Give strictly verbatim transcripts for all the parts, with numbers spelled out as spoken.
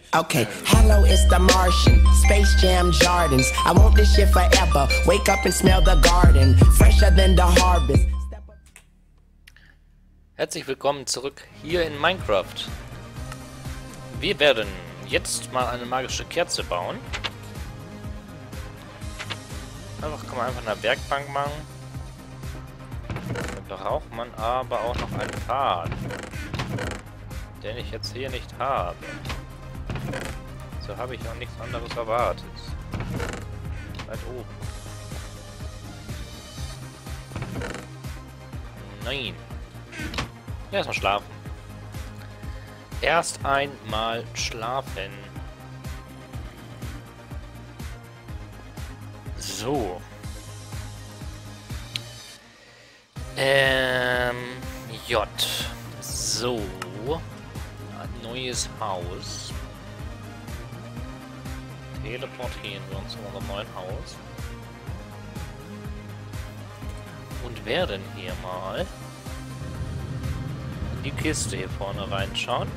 Okay, hello, it's the Martian, Space Jam Jardins. I want this shit forever. Wake up and smell the garden, fresher than the harvest. Herzlich willkommen zurück hier in Minecraft. Wir werden jetzt mal eine magische Kerze bauen. Einfach kann man einfach eine Werkbank machen. Da braucht man aber auch noch einen Pfad, den ich jetzt hier nicht habe. So habe ich auch nichts anderes erwartet. Weit oben. Nein. Erstmal schlafen. Erst einmal schlafen. So. Ähm. J. So. Ein neues Haus. Teleportieren wir uns zu unserem neuen Haus. Und werden hier mal in die Kiste hier vorne reinschauen.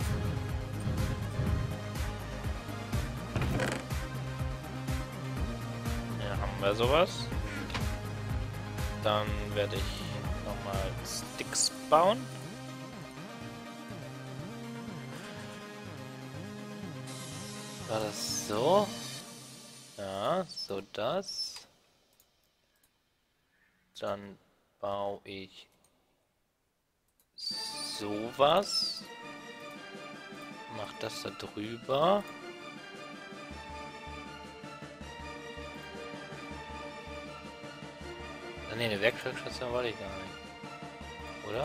Hier haben wir sowas. Dann werde ich nochmal Sticks bauen. War das so? Ja, so das. Dann baue ich sowas. Mach das da drüber. Ah, ne, eine Werkstattstation wollte ich gar nicht. Oder?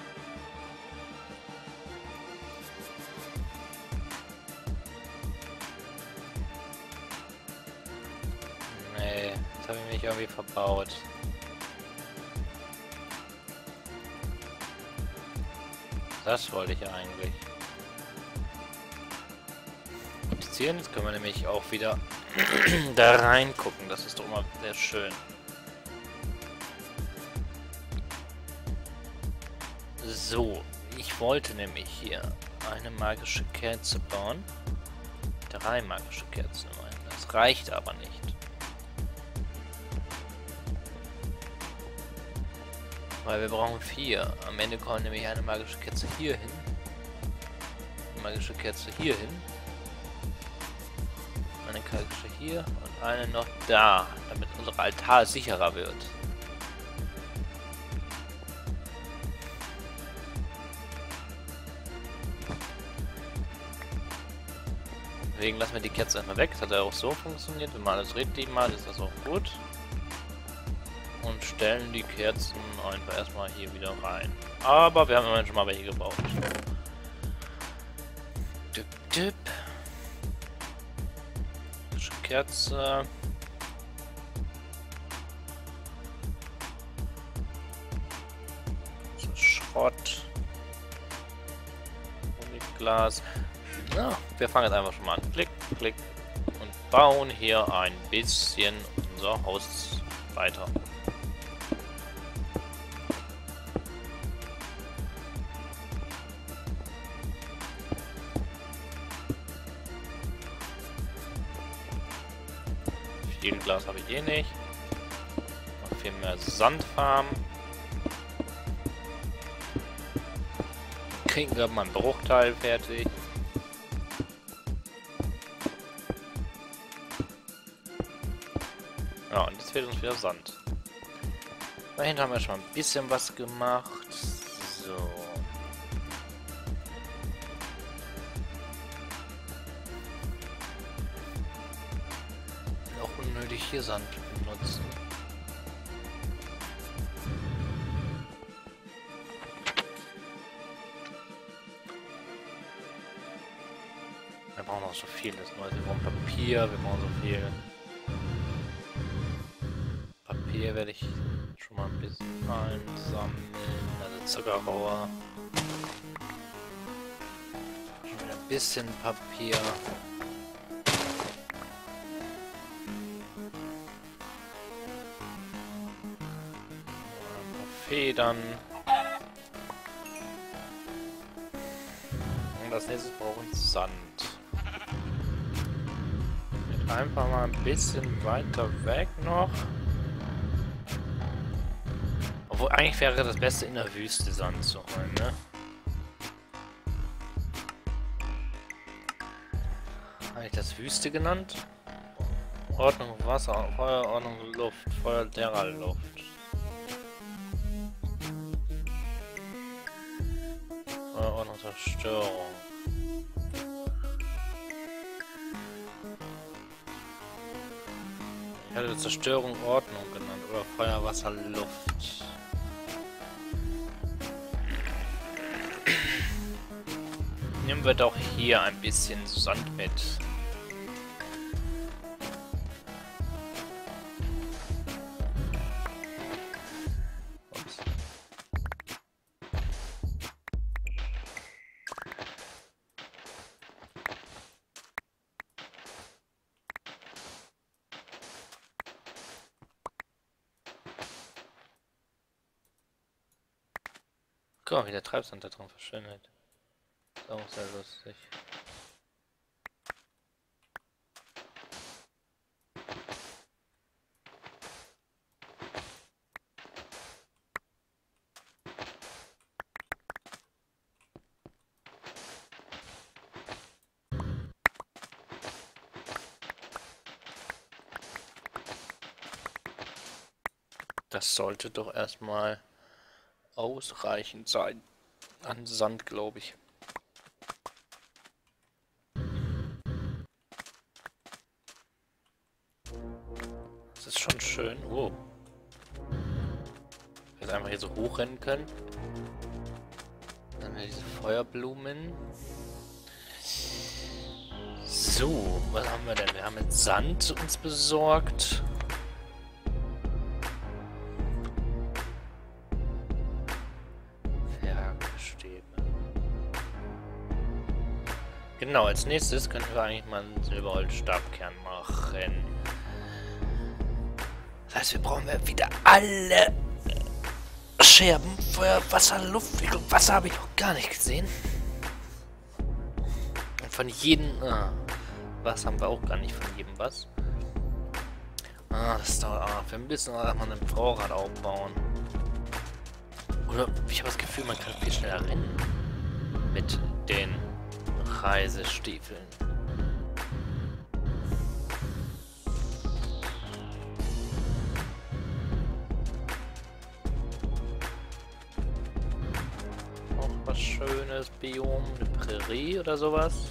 Nee, jetzt habe ich mich irgendwie verbaut. Das wollte ich eigentlich. Jetzt können wir nämlich auch wieder da reingucken. Das ist doch immer sehr schön. So, ich wollte nämlich hier eine magische Kerze bauen. Drei magische Kerzen immerhin. Das reicht aber nicht. Weil wir brauchen vier. Am Ende kommt nämlich eine magische Kerze hier hin. Eine magische Kerze hier hin. Eine magische hier und eine noch da, damit unser Altar sicherer wird. Deswegen lassen wir die Kerze erstmal weg. Das hat ja auch so funktioniert. Wenn man alles richtig macht, ist das auch gut. Und stellen die Kerzen einfach erstmal hier wieder rein. Aber wir haben immerhin schon mal welche gebaut. Dip, dip. Kerze. So, Schrott. Glas. Ja, wir fangen jetzt einfach schon mal an. Klick, klick. Und bauen hier ein bisschen unser Haus weiter. Viel Glas habe ich eh nicht. Noch viel mehr Sandfarm. Kriegen wir mal einen Bruchteil fertig. Ja, und jetzt fehlt uns wieder Sand. Dahinter haben wir schon mal ein bisschen was gemacht. So. Auch unnötig hier Sand benutzen. Wir brauchen noch so viel. Das Neue. Wir brauchen Papier, wir brauchen so viel. Papier werde ich schon mal ein bisschen einsammeln. Also Zuckerrohr. Schon wieder ein bisschen Papier. Federn. Und als nächstes brauche ich Sand. Einfach mal ein bisschen weiter weg noch. Obwohl eigentlich wäre das Beste in der Wüste Sand zu holen, ne? Habe ich das Wüste genannt? Ordnung Wasser, Feuer, Ordnung Luft, Feuer, Terra, Luft. Feuer, Ordnung, Zerstörung. Ich hatte Zerstörung Ordnung genannt oder Feuer, Wasser, Luft. Nehmen wir doch hier ein bisschen Sand mit. Ups. Guck mal, wie der Treibsand da drin verschwindet. Ist auch sehr lustig. Das sollte doch erstmal ausreichend sein an Sand, glaube ich. Das ist schon schön. Oh. Jetzt einfach hier so hochrennen können. Dann haben wir diese Feuerblumen. So, was haben wir denn? Wir haben jetzt Sand uns besorgt. Genau, als nächstes können wir eigentlich mal einen Silberholzstabkern machen. Das heißt, wir brauchen wieder alle Scherben, Feuer, Wasser, Luft. Ich glaube, Wasser habe ich noch gar nicht gesehen. Und von jedem... Ah, was haben wir auch gar nicht von jedem was. Ah, das dauert auch. Wir müssen auch mal einen Vorrat aufbauen. Oder ich habe das Gefühl, man kann viel schneller rennen. Mit den Reisestiefeln. Auch was schönes Biom, eine Prärie oder sowas.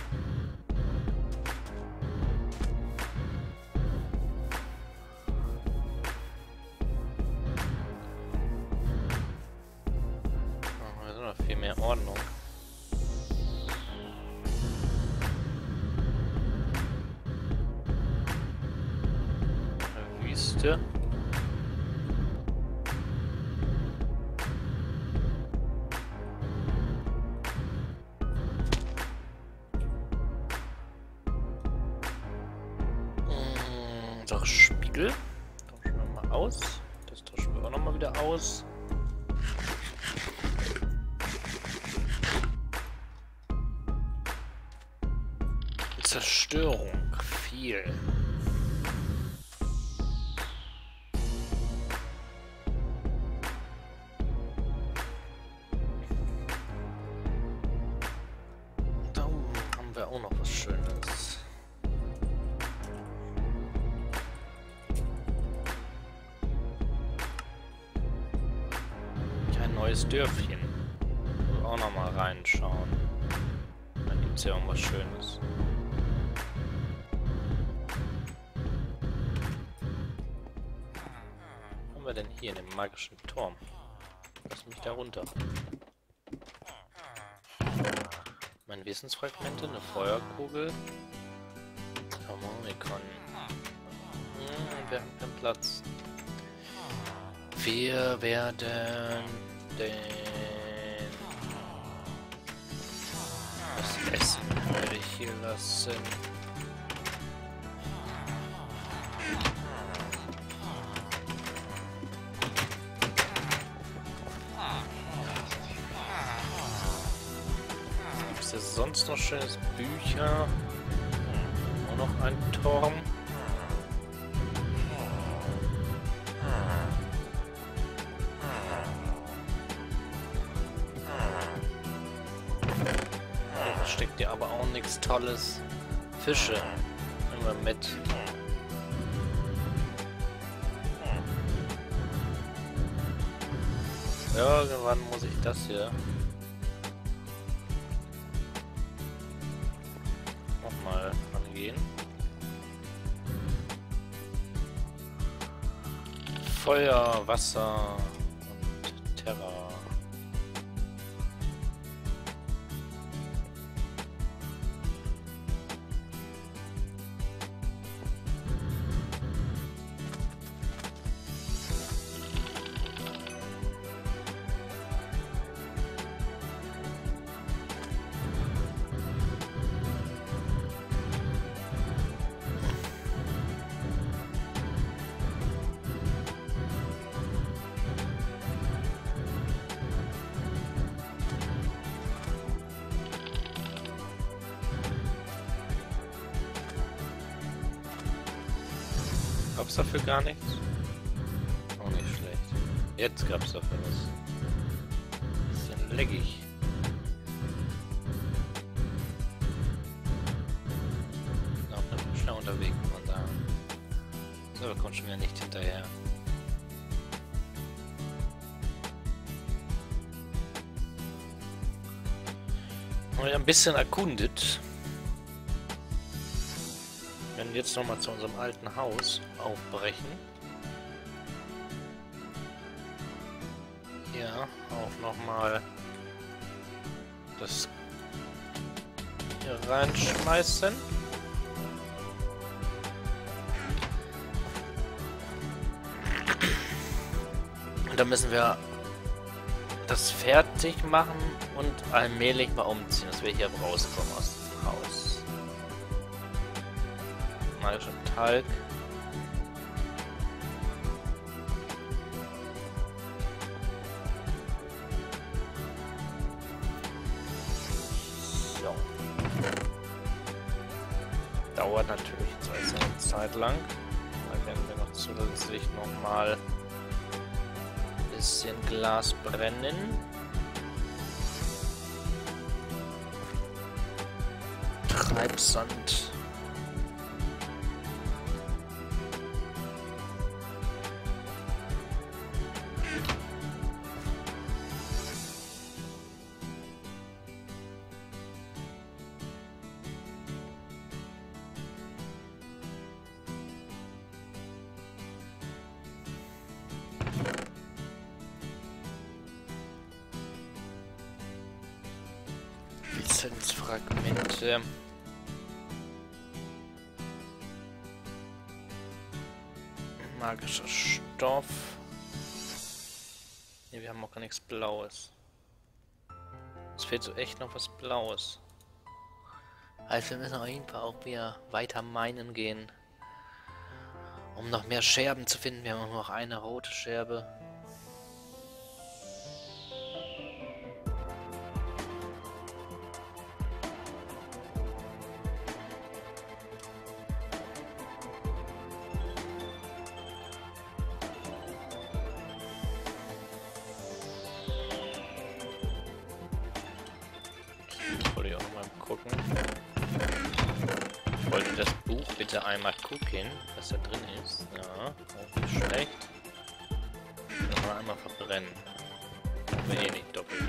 Oh, wir sind noch viel mehr Ordnung. Wüste. Doch Spiegel. Tauschen wir mal aus. Das tauschen wir auch noch mal wieder aus. Zerstörung. Viel. Da haben wir auch noch was Schönes. Ein neues Dörfchen. Ich will auch noch mal reinschauen. Dann gibt es ja irgendwas Schönes. Was haben wir denn hier in dem magischen Turm? Lass mich da runter. Mein Wissensfragmente, eine Feuerkugel. Harmonikon. Hm, wir haben keinen Platz. Wir werden den... Das Essen werde ich hier lassen. Was gibt's denn sonst noch schönes? Bücher. noch ein Turm. Da steckt ja aber auch nichts Tolles. Fische. Immer mit. Irgendwann muss ich das hier nochmal angehen. Feuer, Wasser und Terra. Gab's dafür gar nichts? Auch nicht schlecht. Jetzt gab's dafür was. Bisschen leckig. Noch eine schnell unterwegs, muss man sagen. So, da kommt schon wieder nicht hinterher. Und ein bisschen erkundet. Wir werden jetzt nochmal zu unserem alten Haus aufbrechen. Hier auch nochmal das hier reinschmeißen. Und dann müssen wir das fertig machen und allmählich mal umziehen, dass wir hier rauskommen aus dem Haus. Magischer Talg. So. Dauert natürlich jetzt eine Zeit lang. Dann werden wir noch zusätzlich nochmal ein bisschen Glas brennen. Treibsand. Lizenzfragmente. Magischer Stoff. Ne, wir haben auch gar nichts Blaues. Es fehlt so echt noch was Blaues. Also wir müssen auf jeden Fall auch wieder weiter meinen gehen. Um noch mehr Scherben zu finden. Wir haben auch noch eine rote Scherbe. Gucken. Ich wollte das Buch bitte einmal gucken, was da drin ist. Ja, auch nicht schlecht. Nochmal einmal verbrennen. Wenn ihr nicht doppelt.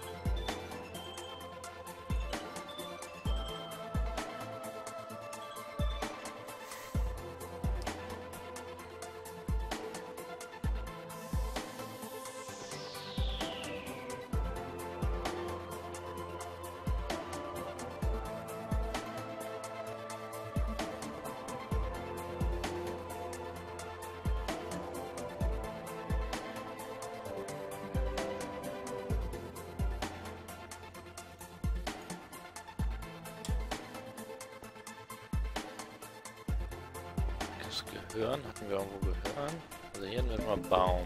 Gehören? Hatten wir irgendwo Gehören? Also hier nehmen wir Baum.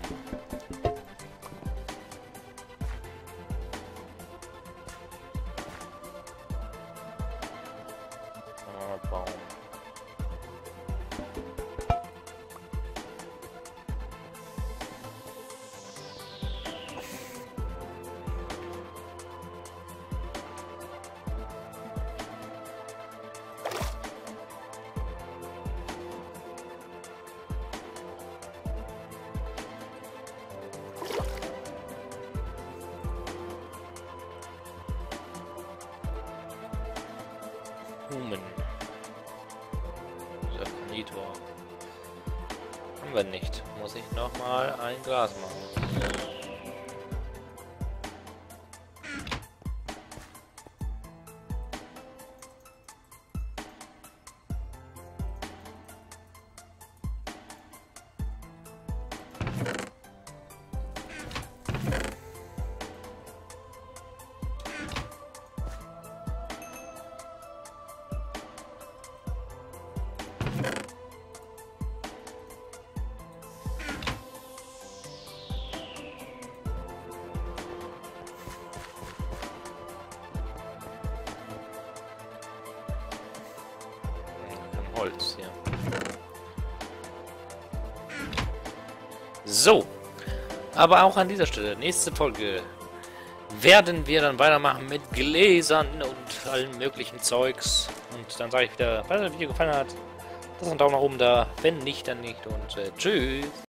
Ah, Baum. Human. Monitor. Haben wir nicht. Muss ich nochmal ein Glas machen. Holz hier. So. Aber auch an dieser Stelle, nächste Folge, werden wir dann weitermachen mit Gläsern und allen möglichen Zeugs. Und dann sage ich wieder, falls euch das Video gefallen hat, lasst einen Daumen nach oben da. Wenn nicht, dann nicht. Und äh, tschüss.